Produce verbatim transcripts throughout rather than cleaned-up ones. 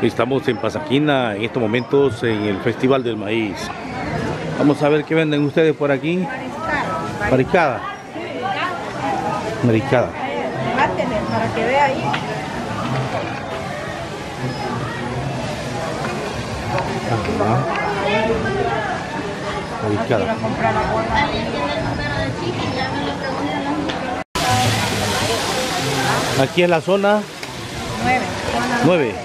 Estamos en Pasaquina en estos momentos en el Festival del Maíz. Vamos a ver qué venden ustedes por aquí. Mariscada. Mariscada. Mátenle para que vea ahí. Ajá. Mariscada. Aquí es la zona Nueve. nueve.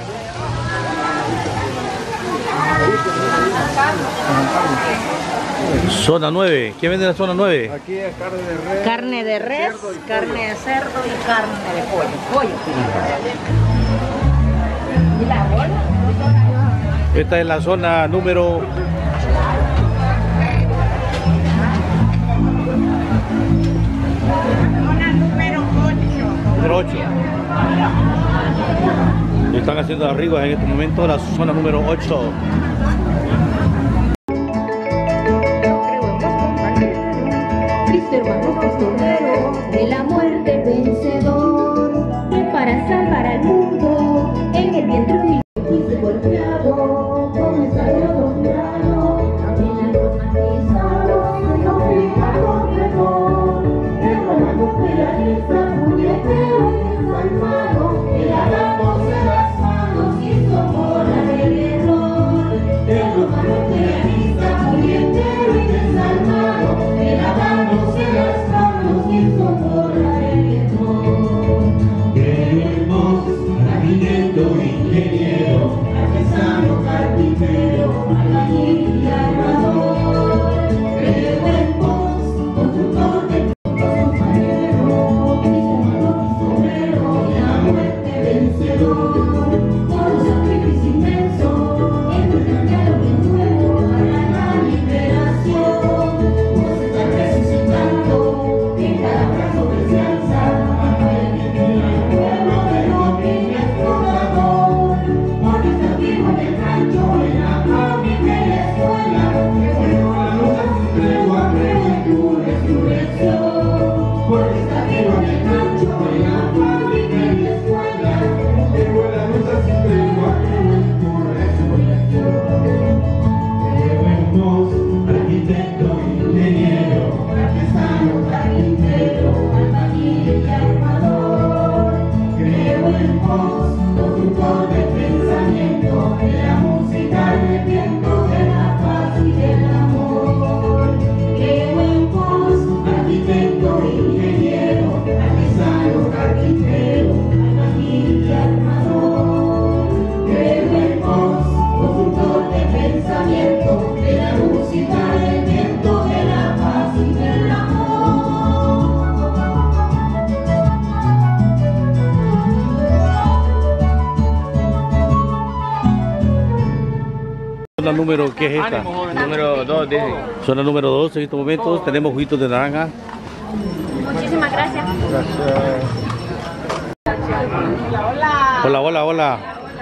Zona nueve. ¿Qué vende la zona nueve? Aquí es carne de res. Carne de res, carne de cerdo y carne de pollo. Pollo. ¿Y la bola? Esta es la zona número Zona número ocho. número ocho. Están haciendo arriba en este momento la zona número ocho. Cristo hermano costumbrero de la muerte vencedor, y para salvar al mundo en el vientre humilde fuiste golpeado, con el sagrado plano, en la romantizado, no pecado perdón, el romano realista, puñetero y desalmado, el arado de las manos hizo morar el error, el romano realista, puñetero y desalmado, el arado de las manos hizo morar el error. Queremos arquitecto, ingeniero, artesano, carpintero, albañil y armador. Creo en vos, constructor de compañero, Cristo hermano pistolero, de la muerte vencedor. Por un sacrificio inmenso, intercambiado de nuevo para la liberación. Vos estás resucitando, en cada brazo descansa, el pueblo de lo que es explorador. Porque estás vivo en el rancho, en la fábrica, en la escuela, que bueno la lucha sin tregua, creo en tu resurrección. Porque estás vivo en el rancho, en la fábrica, en la escuela, que bueno la lucha sin tregua, creo en tu resurrección. Creo en vos, arquitecto, ingeniero, artesano, carpintero, albañil y armador. Creo en vos, constructor de pensamiento, de la música, del viento, de la paz y del amor. Creo en vos, arquitecto, ingeniero, artesano, carpintero, albañil y armador. Creo en vos, constructor de pensamiento, de la música, del viento, de la paz y del amor. Zona número, ¿qué es esta? Número dos, dice. Zona número dos en estos momentos. Tenemos juguitos de naranja. Muchísimas gracias. Gracias. Hola, hola, hola.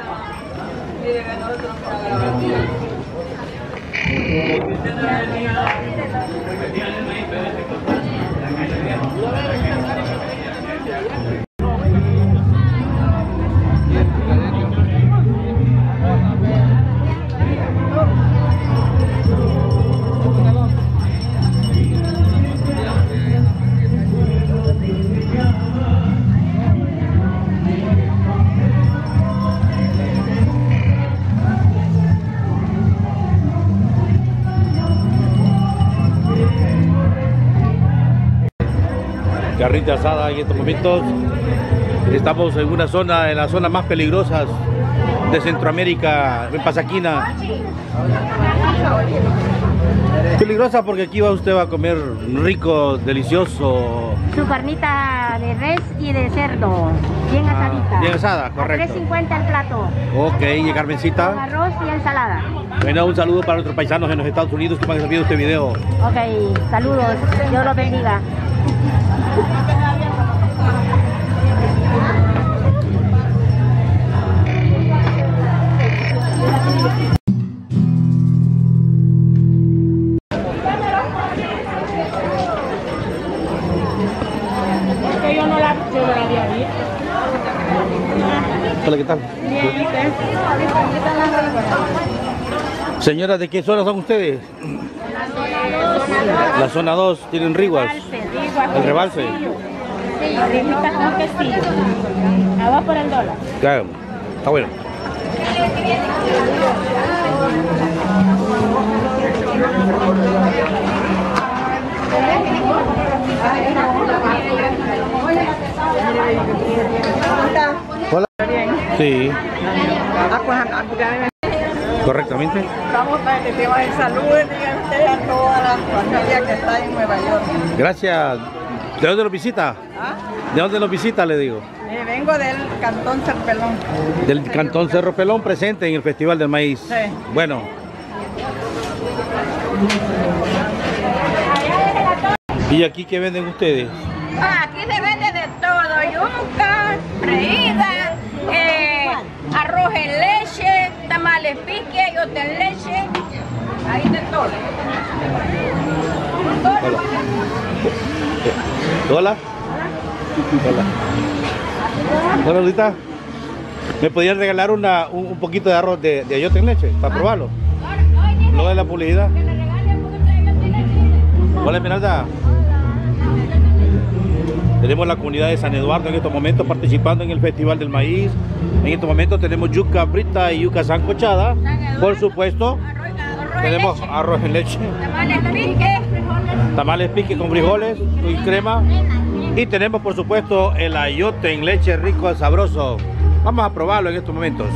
Carrita asada en estos momentos. Estamos en una zona, en las zonas más peligrosas de Centroamérica, en Pasaquina. Peligrosa porque aquí va usted va a comer rico, delicioso. Su carnita de res y de cerdo, bien Ah, asadita. bien asada, A correcto. tres cincuenta el plato, Ok, y con Carmencita. arroz y ensalada. Bueno, un saludo para nuestros paisanos en los Estados Unidos que me han visto este video. Ok, saludos, Dios los bendiga. Es que yo no la, yo no la había visto. Hola, ¿qué tal? Bien, ¿y usted? Señora, ¿de qué zona son ustedes? La zona dos, tienen riguas. El rebalse. Sí, riguitas con quesillo. Agua por el dólar. Claro, está bueno. Hola. Sí. Correctamente. Vamos para que temas de salud, diga usted a toda la familia que está en Nueva York. Gracias. ¿De dónde lo visita? ¿Ah? ¿De dónde lo visita, le digo? Eh, vengo del Cantón Cerpelón. Del Cantón Cerro Pelón, presente en el Festival del Maíz. Sí. Bueno. ¿Y aquí qué venden ustedes? Ah, aquí se vende de todo, yuca, freída, eh, arroz en leche, tamales pique, yote en leche, ahí de todo. Hola. Hola. Hola. Hola, Lolita. ¿Me podían regalar una, un, un poquito de arroz de, de ayote en leche para probarlo? Lo de la publicidad. Hola, Esmeralda. Tenemos la comunidad de San Eduardo en estos momentos participando en el Festival del Maíz. En estos momentos tenemos yuca frita y yuca sancochada. Por supuesto, tenemos arroz en leche. Tamales pique. Tamales pique con frijoles y crema. Y tenemos por supuesto el ayote en leche rico y sabroso. Vamos a probarlo en estos momentos.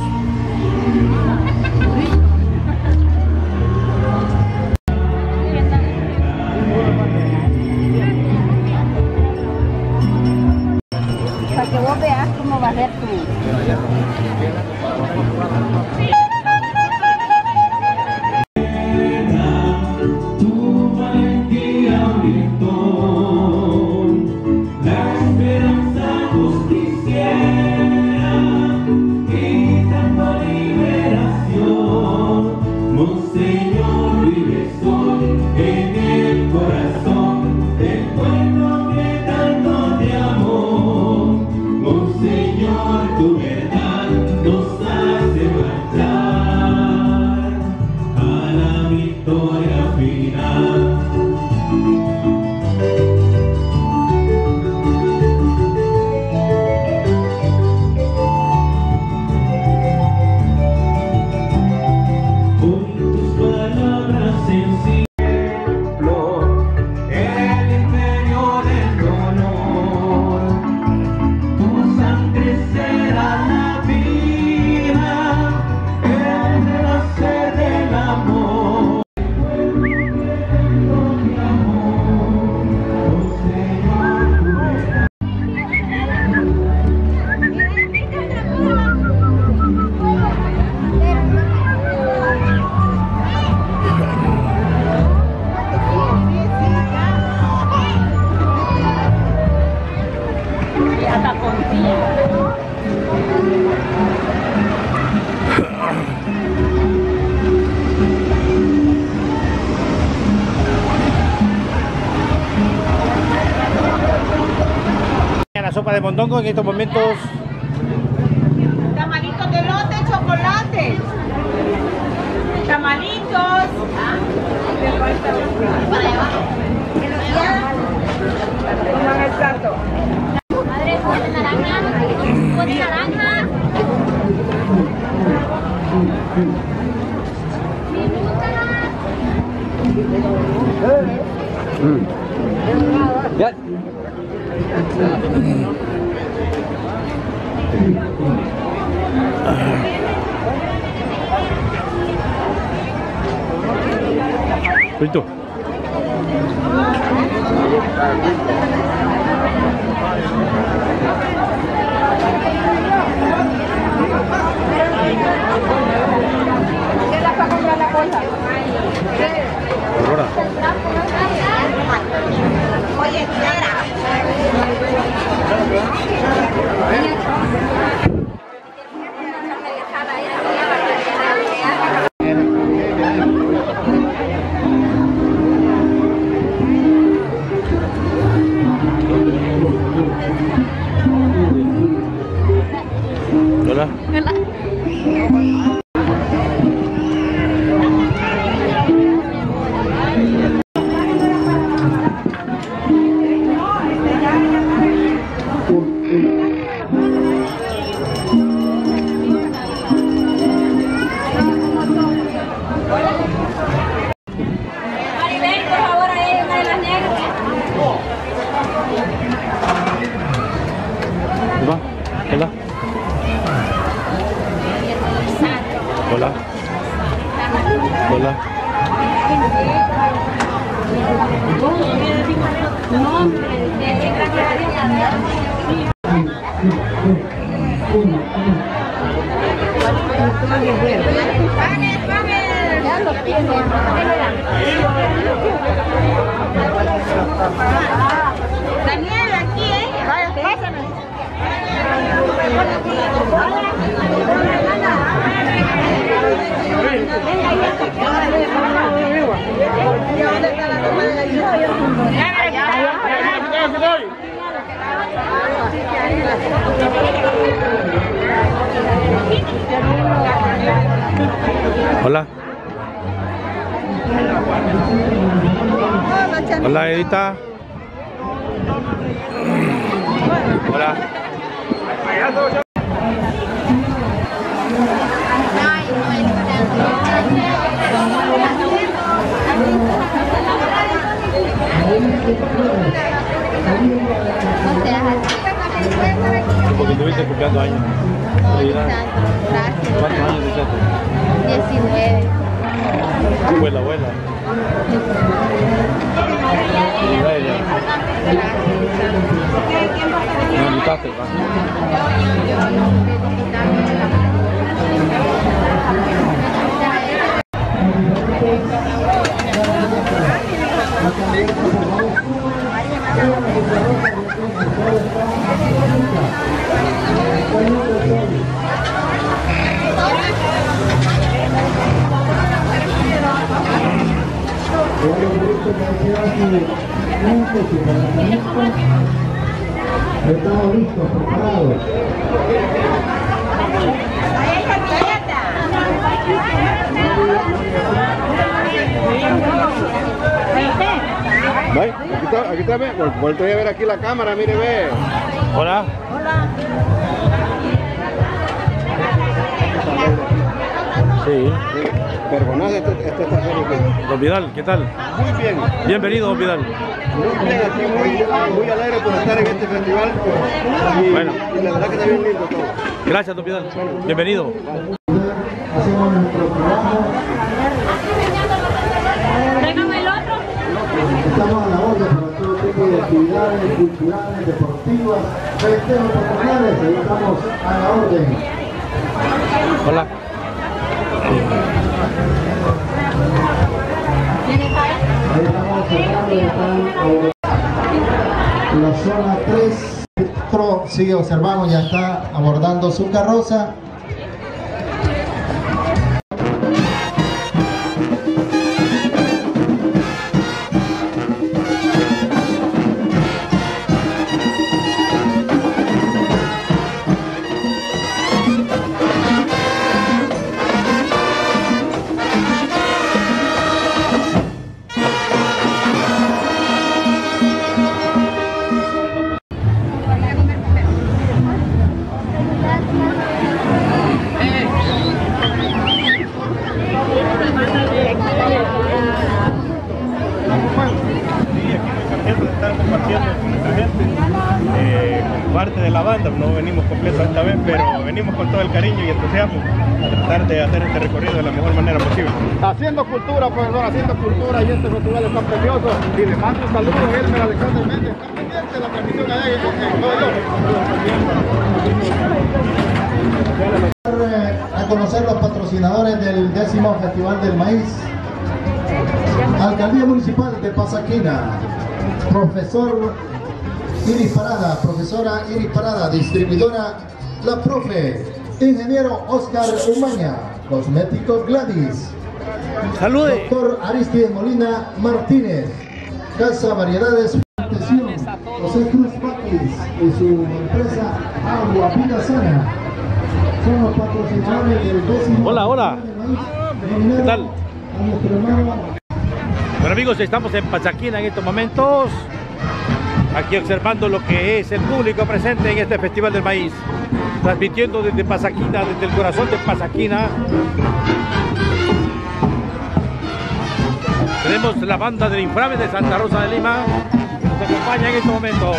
Para que vos veas cómo va a ser tu... La sopa de mondongo en estos momentos. Tamalitos de lote, chocolate. Tamalitos. Pongan el plato. Madre, ¿jugo de naranja? ¿Jugo de naranja? Ya. Listo. ¿Qué la para comprar la bolsa? Aurora. Oye, espera. Hola. Hola. Daniel, aquí, ¿eh? Vaya, pásame. Hola. Hola, Edita. Hola. Porque estuviste cumpliendo años. ¿Cuántos años tuviste? diecinueve. Abuela, abuela. ¿No invitaste? Estamos listos, preparados. Ve, aquí está, aquí está, ve. Vuelto a ver aquí la cámara, mire, ve. Hola. Hola. Sí. Perdonad, este, este está serio. Don Vidal, ¿qué tal? Muy bien. Bienvenido, don Vidal. Muy bien, aquí muy, muy alegre por estar en este festival. Y, Bueno. y la verdad que está bien lindo todo. Gracias, don Vidal. Bienvenido. Hacemos nuestro trabajo. Tráigame el otro. Estamos a la orden para todo tipo de actividades culturales, deportivas, festejos patronales. Ahí estamos a la orden. Hola. Ahí estamos cerrando, ya están la zona tres. Sigue observamos, ya está abordando su carroza. Parte de la banda, no venimos completos esta vez, pero venimos con todo el cariño y entusiasmo a tratar de hacer este recorrido de la mejor manera posible. Haciendo cultura, profesor, haciendo cultura y este festival está precioso. Y le mando un saludo a Elmer Alexander Méndez. Está pendiente de la transmisión allá en Nueva York. A conocer los patrocinadores del décimo Festival del Maíz. Alcaldía Municipal de Pasaquina. Profesor Iris Parada, profesora Iris Parada, distribuidora La Profe, ingeniero Oscar Umaña, cosméticos Gladys, Salude. doctor Aristides Molina Martínez, Casa Variedades Atención, José Cruz Paquis y su empresa Agua Vida Sana, son los patrocinadores del décimo. Hola, hola. ¿Qué tal? A nuestro hermano. Bueno, amigos, estamos en Pasaquina en estos momentos. Aquí observando lo que es el público presente en este Festival del Maíz, transmitiendo desde Pasaquina, desde el corazón de Pasaquina. Tenemos la banda del Inframe de Santa Rosa de Lima, que nos acompaña en estos momentos.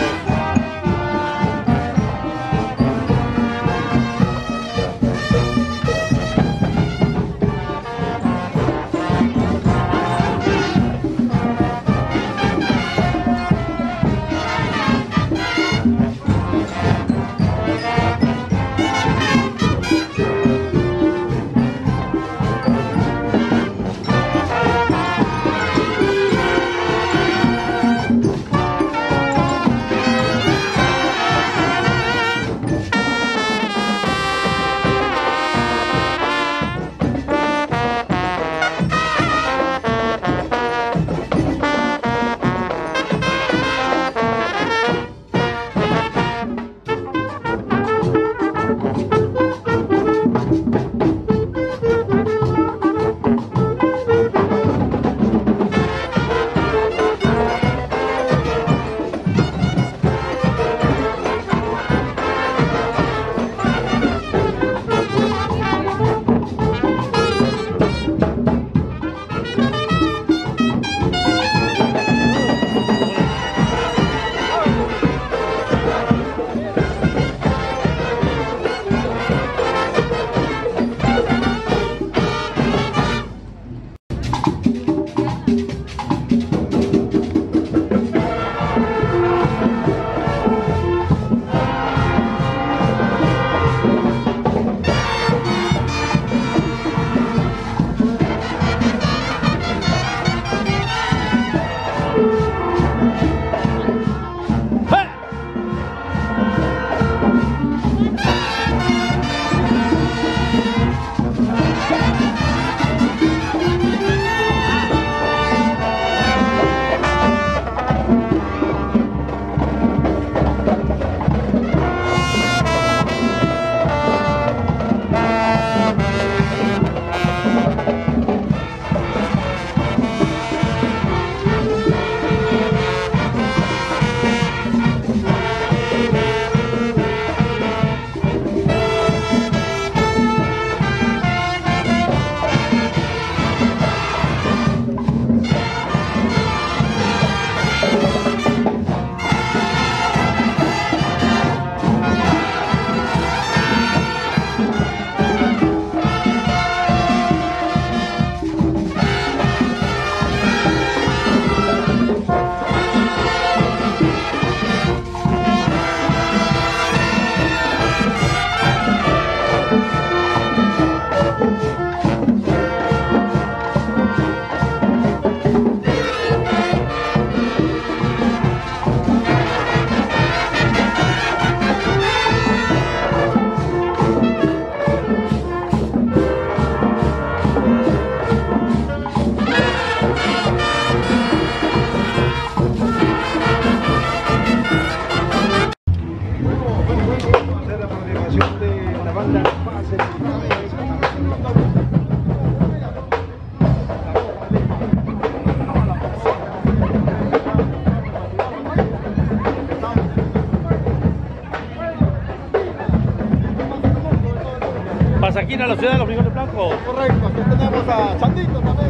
viene a la ciudad de los frijoles blancos. Correcto, aquí tenemos a Chandito también.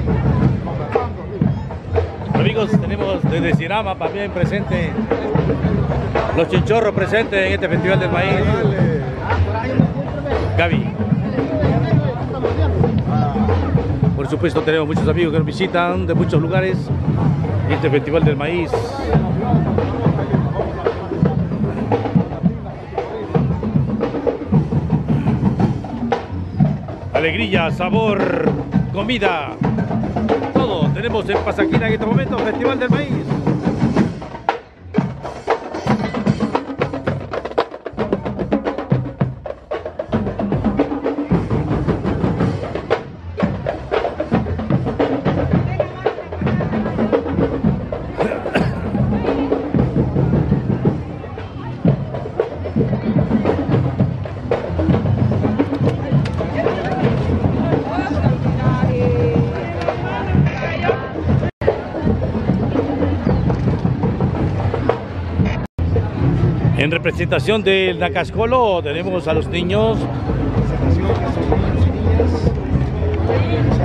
Amigos, tenemos desde Sinama también presente, los chinchorros presentes en este Festival del Maíz. Gaby. Por supuesto tenemos muchos amigos que nos visitan de muchos lugares en este Festival del Maíz. Alegría, sabor, comida, todo tenemos en Pasaquina en este momento, Festival del Maíz. En representación del Nacascolo tenemos a los niños. Presentación que son niños y niñas.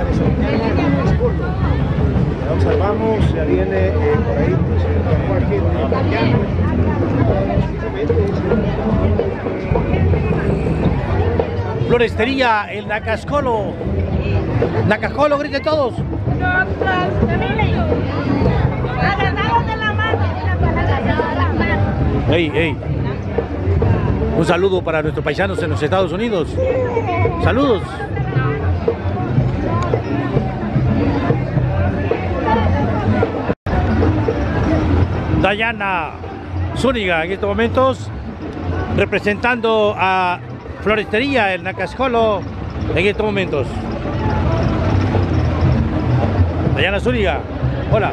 Ya observamos, ya viene eh, por ahí, pues, aquí, Florestería, el Nacascolo. Nacascolo, griten todos. Hey, hey. Un saludo para nuestros paisanos en los Estados Unidos. Saludos. Dayana Zúñiga en estos momentos representando a Florestería, el Nacascolo en estos momentos. Dayana Zúñiga, hola.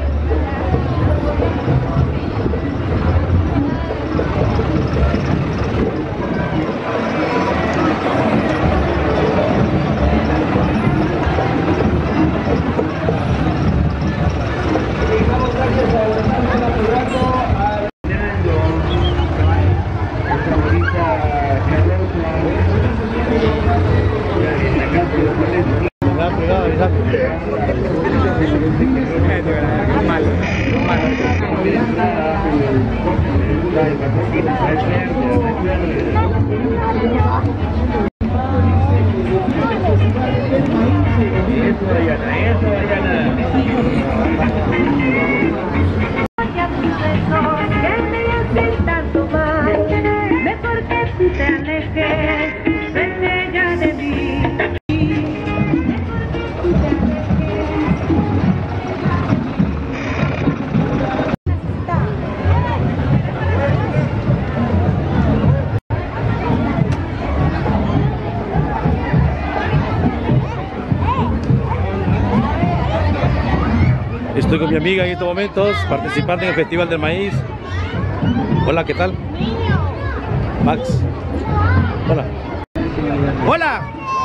Estoy con mi amiga en estos momentos, participando en el Festival del Maíz. Hola, ¿qué tal? Max. Hola. ¡Hola!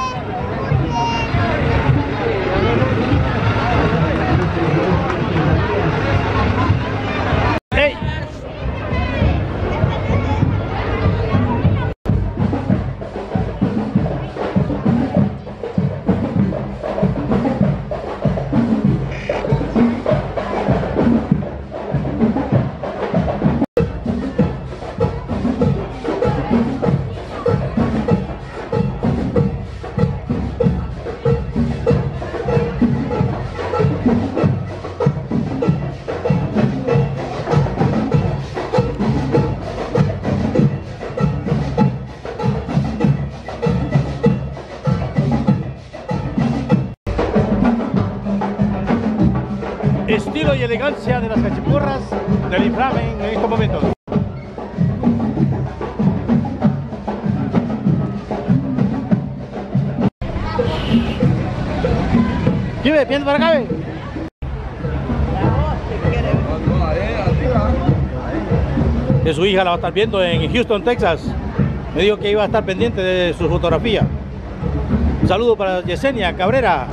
¡Hey! Estilo y elegancia de las cachipurras del inflame en estos momentos. ¿Qué ve? ¿Piensa para acá, ve? Que su hija la va a estar viendo en Houston, Texas. Me dijo que iba a estar pendiente de su fotografía. Un saludo para Yesenia Cabrera.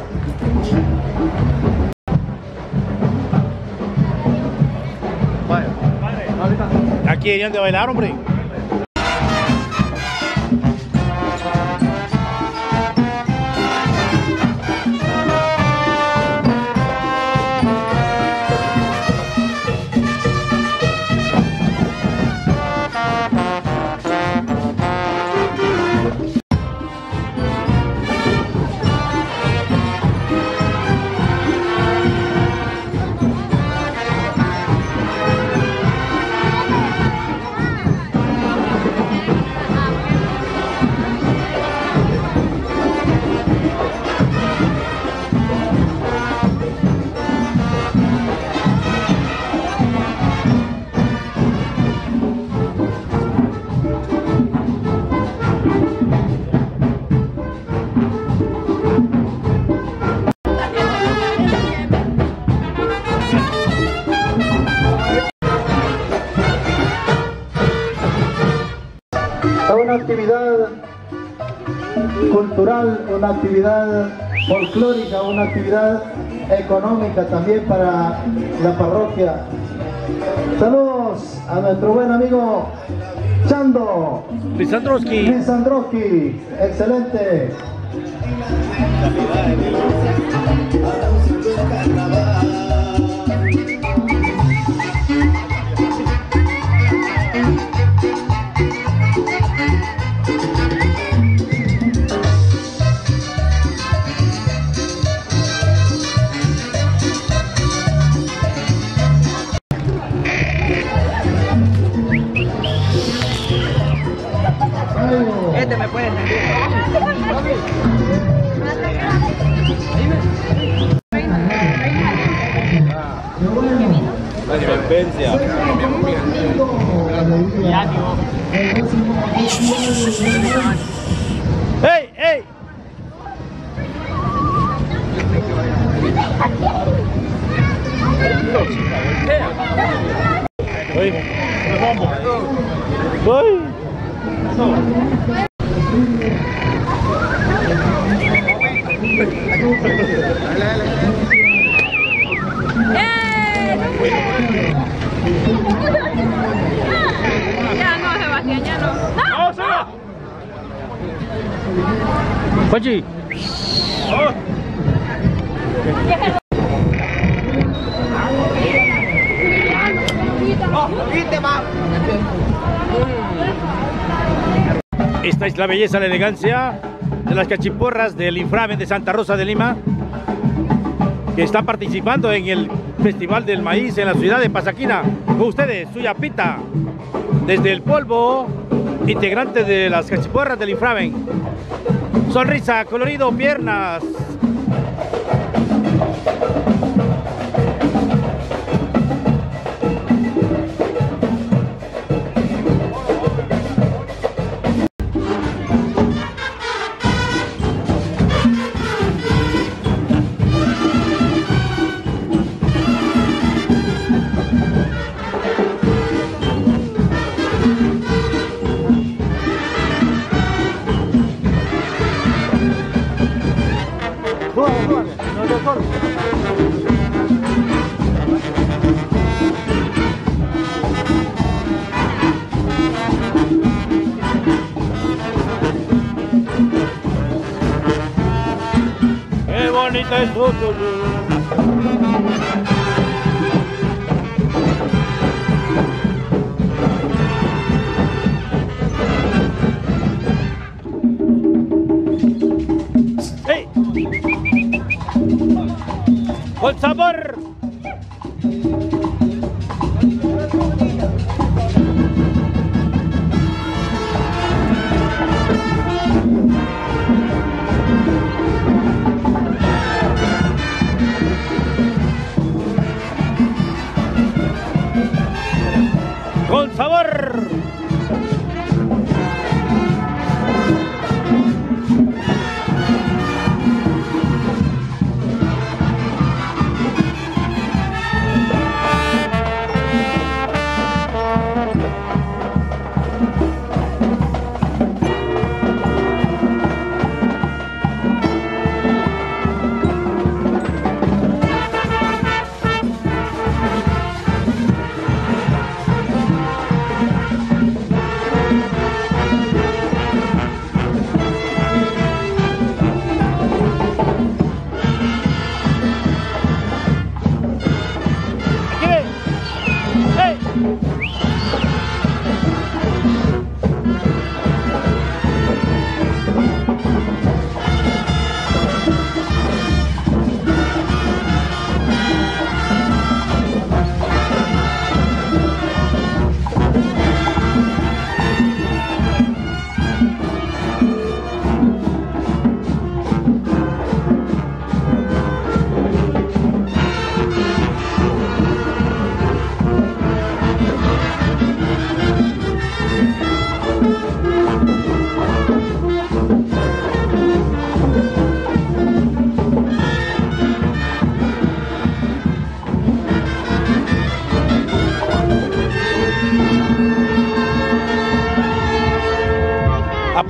Aquí irían de bailar, hombre. Es una actividad cultural, una actividad folclórica, una actividad económica también para la parroquia. Saludos a nuestro buen amigo Chando Lisandroski. Lisandroski, excelente. Este me puede servir. La independencia. ¡Ey, ey! Voy. Voy. Ya no, Sebastián, ya no. Juanchi. Esta es la belleza, la elegancia de las cachiporras del inframen de Santa Rosa de Lima, que están participando en el Festival del Maíz en la ciudad de Pasaquina. Con ustedes, Suyapita, desde el polvo, integrante de las cachiporras del inframen. Sonrisa, colorido, piernas. Qué bonito es tu. ¡Hey! ¡Con sabor! ¡Con sabor!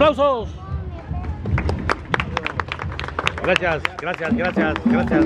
aplausos. Gracias, gracias, gracias, gracias.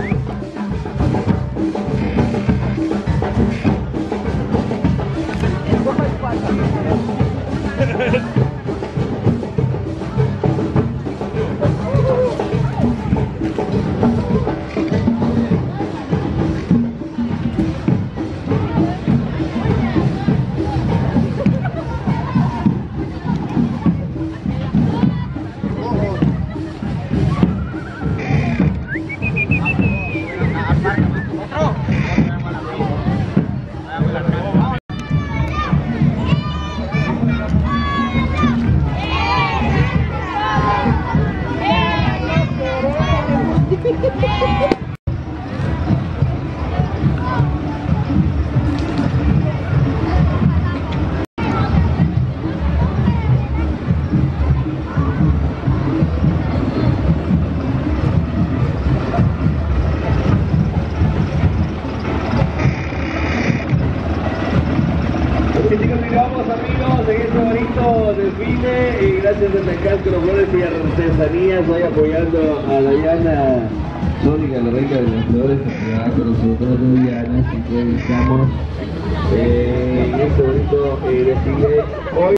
Gracias a Tancasco, los flores y artesanías, hoy apoyando a Diana Sónica, la reina de las flores, acá con nosotros, Diana, así que estamos eh, en este bonito eh, desfile hoy.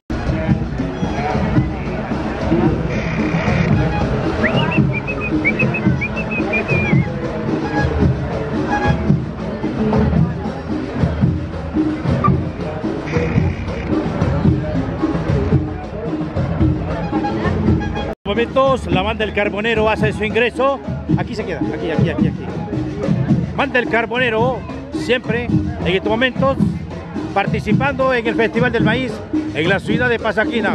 Momentos, la banda del Carbonero hace su ingreso. Aquí se queda, aquí, aquí, aquí, aquí. Banda del Carbonero, siempre en estos momentos, participando en el Festival del Maíz en la ciudad de Pasaquina.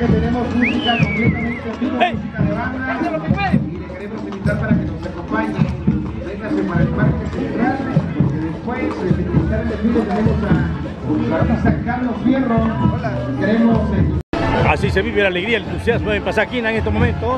que tenemos música completamente en vivo, hey. música de banda, y le queremos invitar para que nos acompañe. Véngase para el Parque Central, porque después de finalizar el desfile tenemos a la artista Carlos Fierro. Hola. Queremos... Eh... Así se vive la alegría, el entusiasmo en Pasaquina en estos momentos.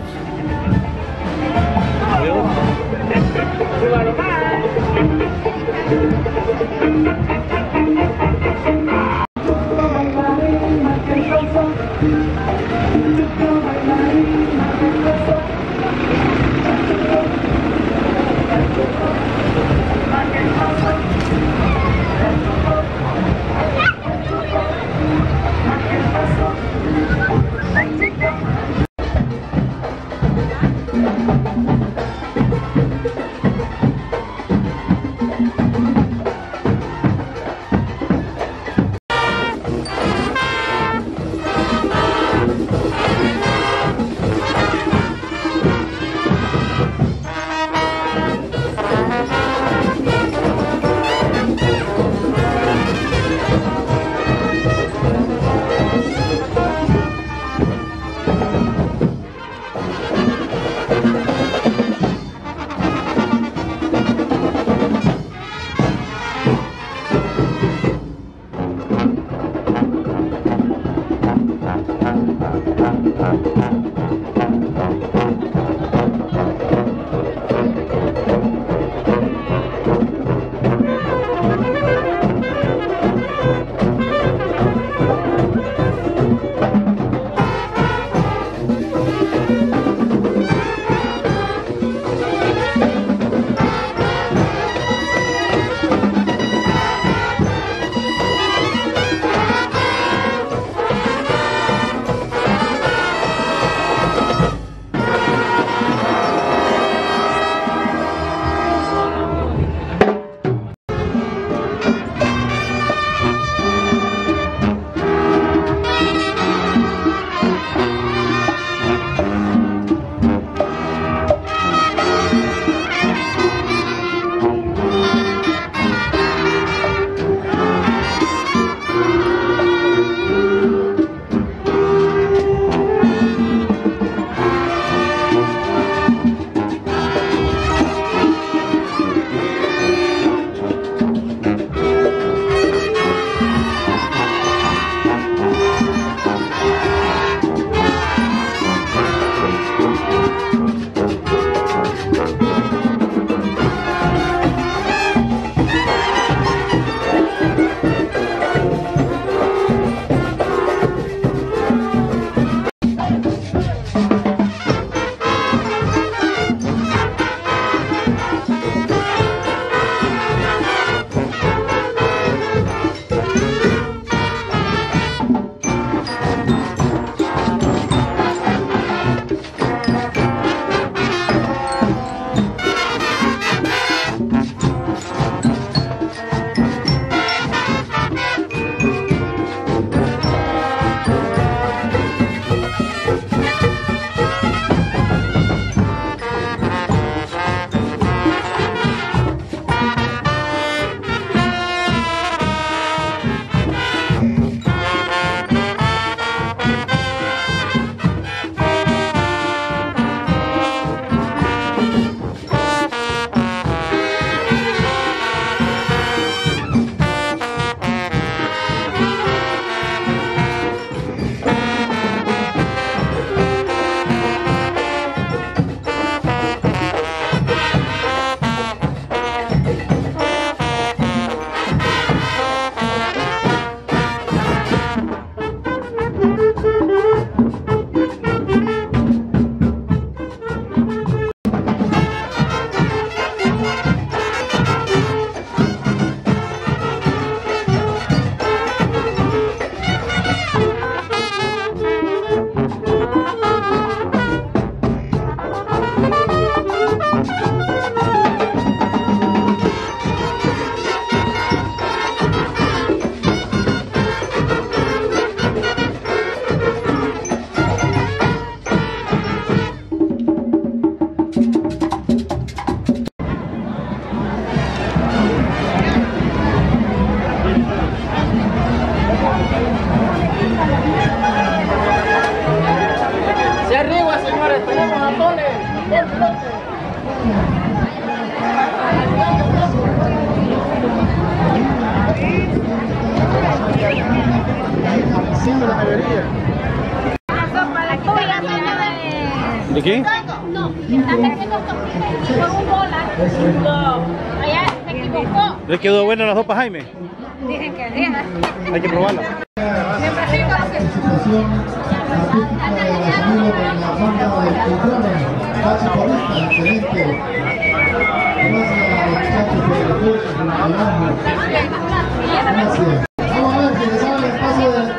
¿Aquí? No, está vendiendo tortillas por un dólar. No, allá se equivocó. ¿Le quedó buena la sopa, Jaime? Dicen que sí. Hay que probarla. Siempre sí, como que... Participación artística de los amigos de la banda de Quintrana, Pachi Corista, excelente. Gracias a los muchachos por el recurso, por el trabajo. Gracias. Vamos a ver si les sabe el espacio de...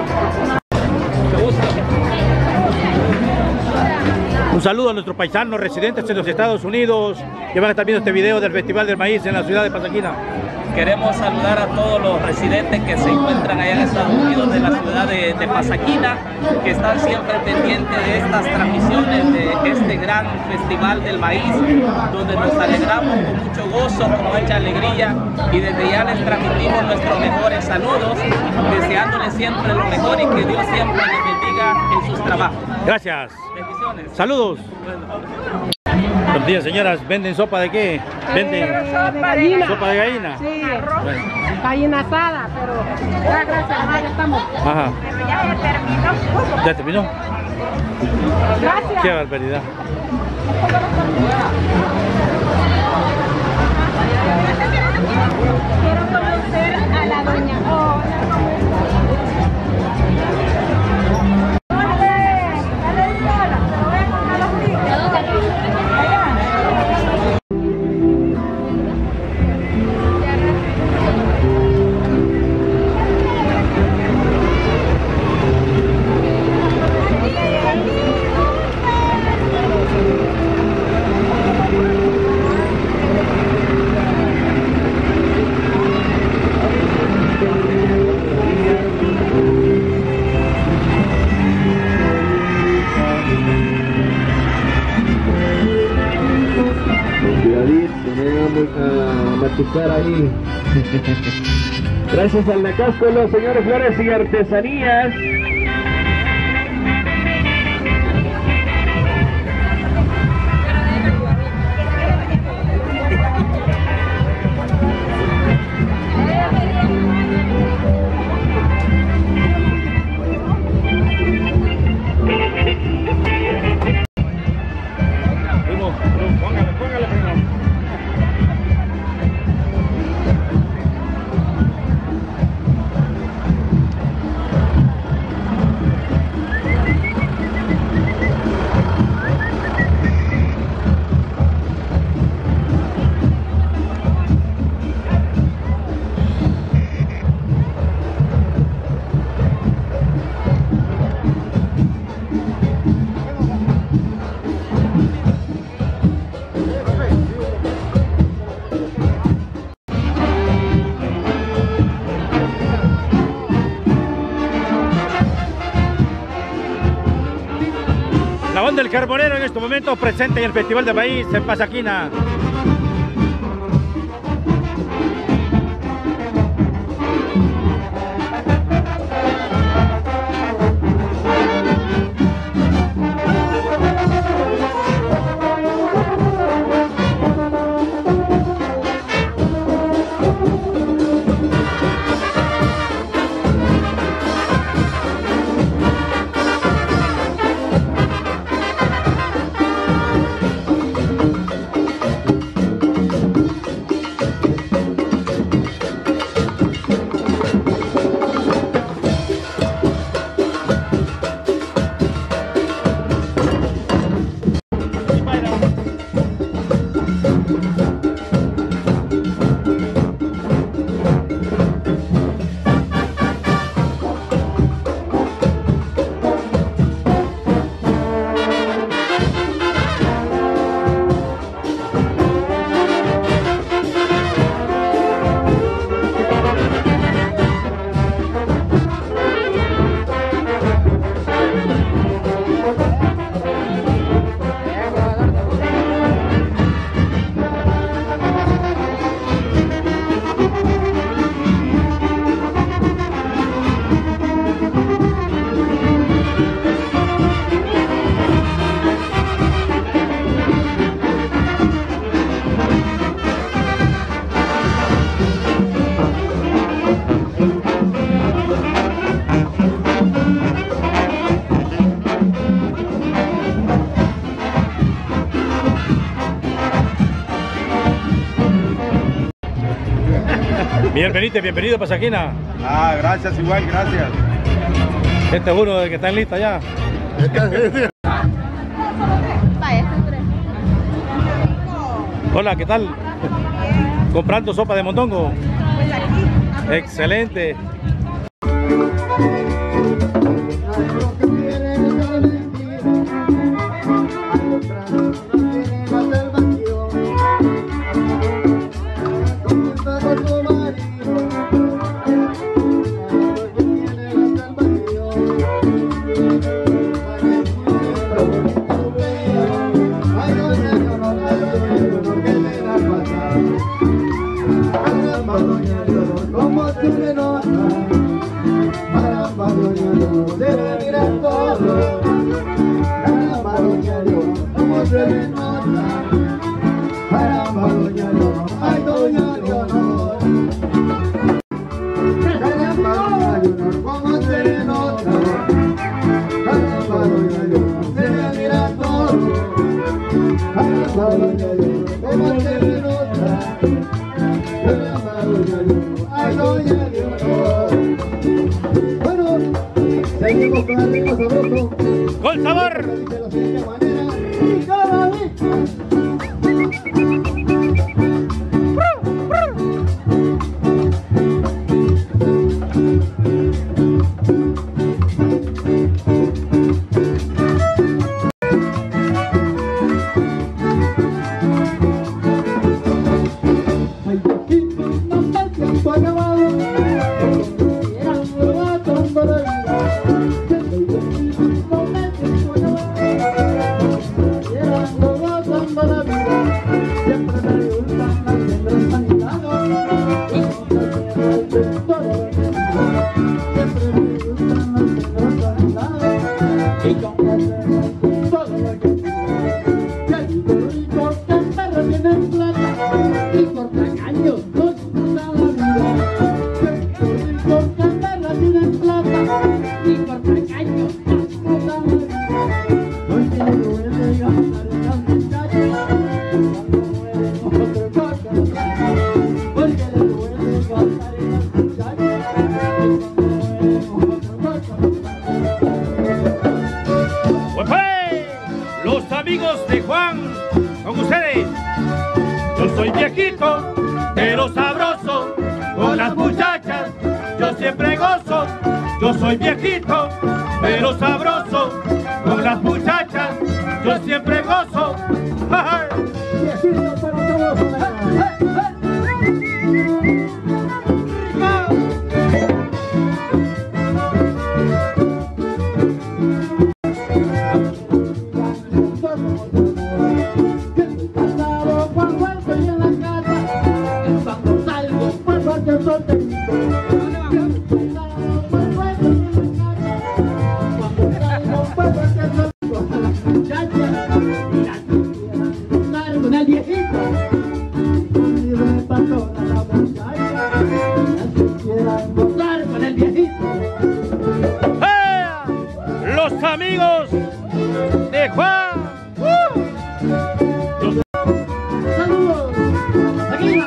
Un saludo a nuestros paisanos residentes en los Estados Unidos que van a estar viendo este video del Festival del Maíz en la ciudad de Pasaquina. Queremos saludar a todos los residentes que se encuentran allá en Estados Unidos, de la ciudad de, de Pasaquina, que están siempre pendientes de estas transmisiones de este gran Festival del Maíz, donde nos alegramos con mucho gozo, con mucha alegría, y desde ya les transmitimos nuestros mejores saludos, deseándoles siempre lo mejor y que Dios siempre les bendiga en sus trabajos. Gracias. Bendiciones. Saludos. Buenos días, señoras. ¿Venden sopa de qué? ¿Venden Sopa de gallina. sopa de gallina? Sí, Bueno. gallina asada, pero ya gracias a Dios ya estamos. Ajá. Ya terminó. ¿Ya terminó? Gracias. Qué barbaridad. Quiero conocer a la doña. Oh, machucar ahí. Gracias al Nacasco, los señores Flores y Artesanías. La banda del Carbonero en estos momentos presente en el Festival de Maíz en Pasaquina. Benítez, bienvenido a Pasaquina. Ah, gracias, igual, gracias. Este es uno de que está en lista ya. Hola, ¿qué tal? ¿Comprando sopa de mondongo? Pues aquí. Excelente. ¡Con sabor! Los amigos de Juan, con ustedes. Yo soy viejito, pero sabroso, con las muchachas yo siempre gozo. Yo soy viejito, pero sabroso, con las muchachas yo siempre gozo. Viejito, pero sabroso. Los amigos de Juan. ¡Uh! Los... Saludos. Pasaquina.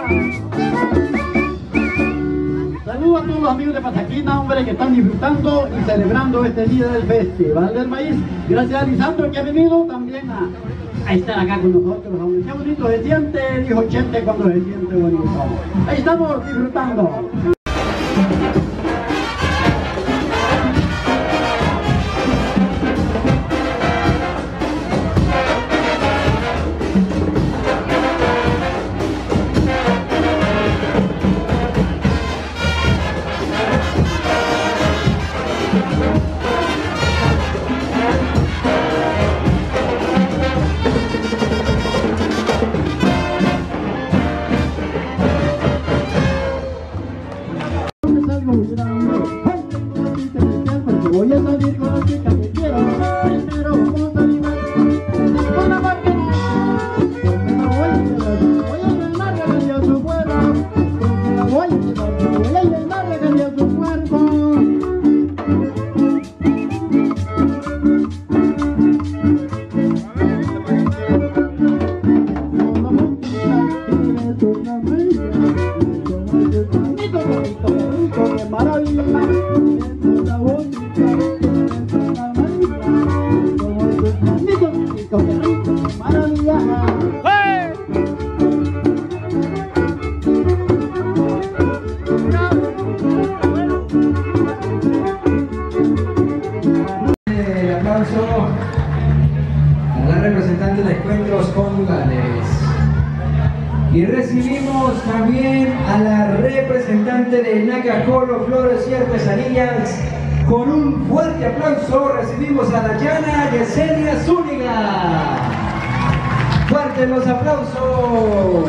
Saludos a todos los amigos de Pasaquina, hombre, que están disfrutando y celebrando este día del Festival del Maíz. Gracias a Lisandro que ha venido también a, a estar acá con nosotros, hombre. Qué bonito se siente, dijo Chente, cuando se siente bonito. Ahí estamos disfrutando. Voy a salir con la chica que quiero, primero vamos a animar con la máquina. Voy a llenar regalia su cuerpo, voy a llenar regalia su cuerpo. Con la música que le toca a mí, con el de encuentros conyugales. Y recibimos también a la representante de Nacacolo Flores y Artesanías. Con un fuerte aplauso recibimos a Dayana Yesenia Zúñiga. Fuertes los aplausos.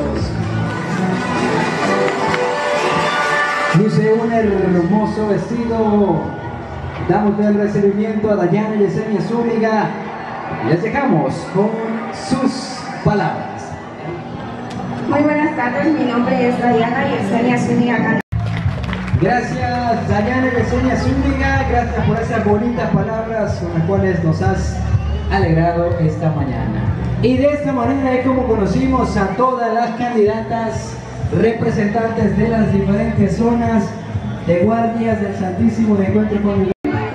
Luce un hermoso vestido. Damos el recibimiento a Dayana Yesenia Zúñiga. Les dejamos con sus palabras. Muy buenas tardes, mi nombre es Dayana Yesenia Zúñiga. Gracias Dayana Yesenia Zúñiga, gracias por esas bonitas palabras con las cuales nos has alegrado esta mañana. Y de esta manera es como conocimos a todas las candidatas representantes de las diferentes zonas de guardias del Santísimo de Encuentro Conyugal.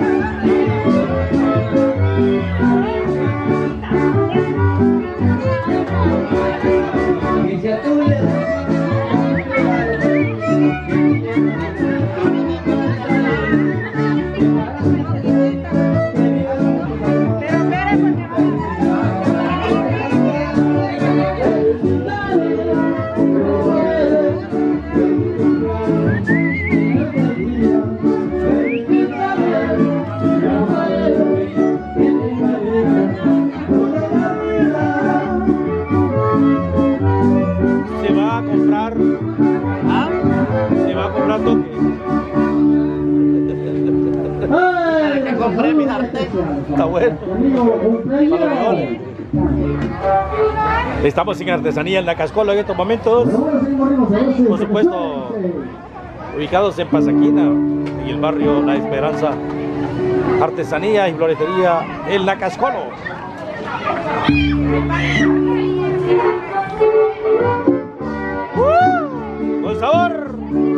Está bueno. Estamos en Artesanía en Nacascolo en estos momentos. Por supuesto, ubicados en Pasaquina, en el barrio La Esperanza. Artesanía y floretería en Nacascolo. ¡Uh! ¡Con sabor!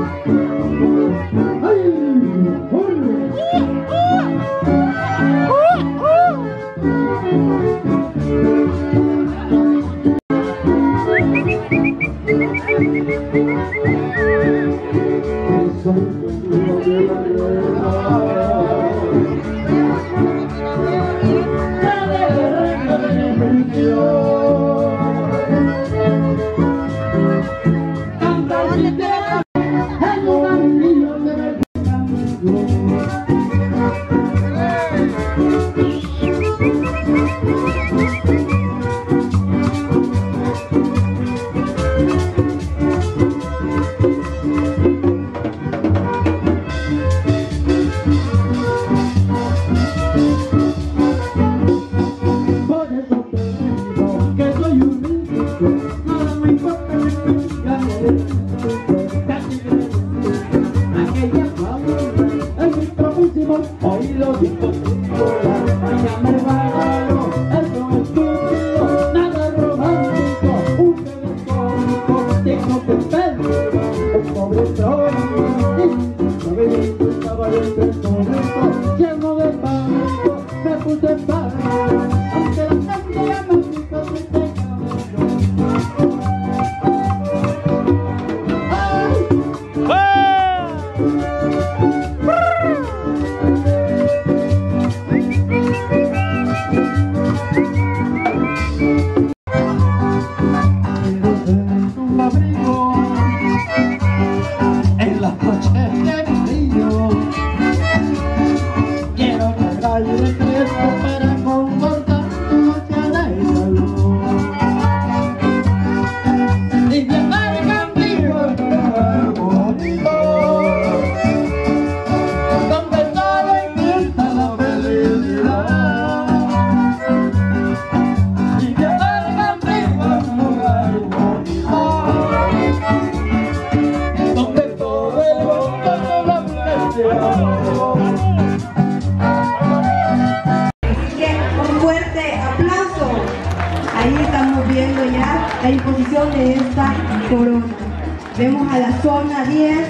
la imposición de esta corona. Vemos a la zona diez,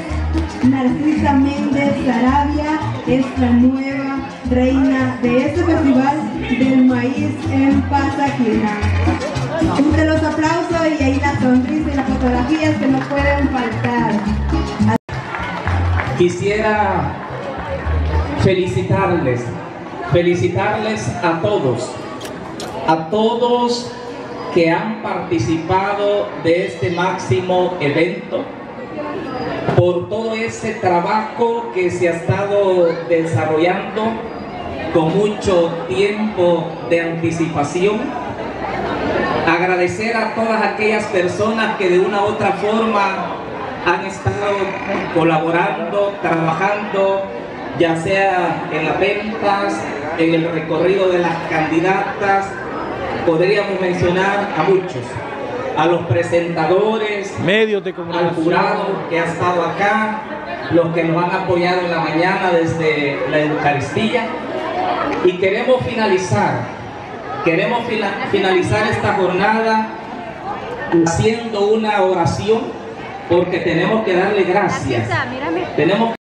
Narcisa Méndez Sarabia es la nueva reina de este festival del maíz en Pasaquina. Junten los aplausos y ahí la sonrisa y las fotografías que no pueden faltar. Quisiera felicitarles, felicitarles a todos, a todos que han participado de este máximo evento, por todo ese trabajo que se ha estado desarrollando con mucho tiempo de anticipación. Agradecer a todas aquellas personas que de una u otra forma han estado colaborando, trabajando, ya sea en las ventas, en el recorrido de las candidatas. Podríamos mencionar a muchos, a los presentadores, medios de comunicación, al jurado que ha estado acá, los que nos han apoyado en la mañana desde la Eucaristía. Y queremos finalizar, queremos finalizar esta jornada haciendo una oración, porque tenemos que darle gracias. Tenemos